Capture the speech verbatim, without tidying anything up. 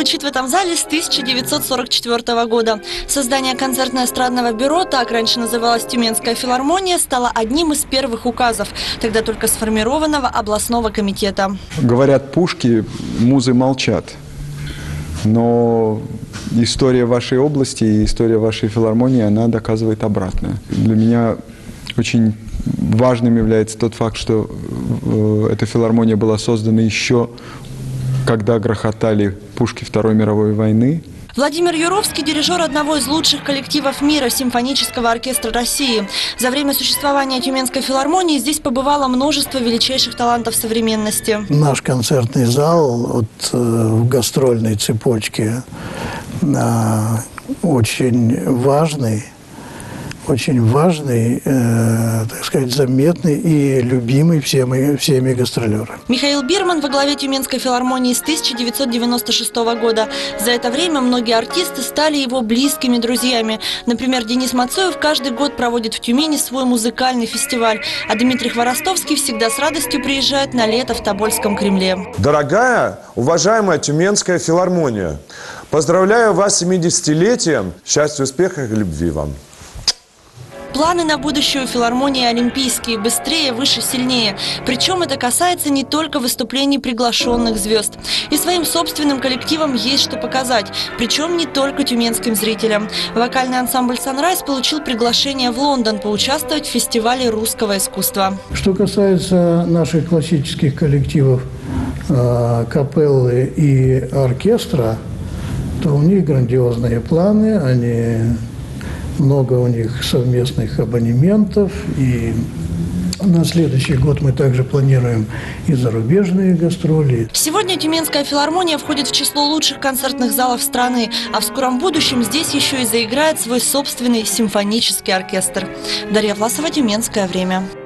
звучит в этом зале с тысяча девятьсот сорок четвёртого года. Создание концертно-эстрадного бюро, так раньше называлась Тюменская филармония, стало одним из первых указов, тогда только сформированного областного комитета. Говорят, пушки, музы молчат. Но история вашей области и история вашей филармонии, она доказывает обратное. Для меня очень важным является тот факт, что эта филармония была создана еще когда грохотали пушки Второй мировой войны. Владимир Юровский – дирижер одного из лучших коллективов мира – симфонического оркестра России. За время существования Тюменской филармонии здесь побывало множество величайших талантов современности. Наш концертный зал вот, э, в гастрольной цепочке э, очень важный. Очень важный, э, так сказать, заметный и любимый всеми, всеми гастролерами. Михаил Бирман во главе Тюменской филармонии с тысяча девятьсот девяносто шестого года. За это время многие артисты стали его близкими друзьями. Например, Денис Мацоев каждый год проводит в Тюмени свой музыкальный фестиваль, а Дмитрий Хворостовский всегда с радостью приезжает на лето в Тобольском Кремле. Дорогая, уважаемая Тюменская филармония, поздравляю вас с семидесятилетием. Счастья, успеха и любви вам. Планы на будущую филармонии олимпийские – быстрее, выше, сильнее. Причем это касается не только выступлений приглашенных звезд. И своим собственным коллективам есть что показать. Причем не только тюменским зрителям. Вокальный ансамбль «Санрайз» получил приглашение в Лондон поучаствовать в фестивале русского искусства. Что касается наших классических коллективов э, капеллы и оркестра, то у них грандиозные планы, они... Много у них совместных абонементов, и на следующий год мы также планируем и зарубежные гастроли. Сегодня Тюменская филармония входит в число лучших концертных залов страны, а в скором будущем здесь еще и заиграет свой собственный симфонический оркестр. Дарья Власова, Тюменское время.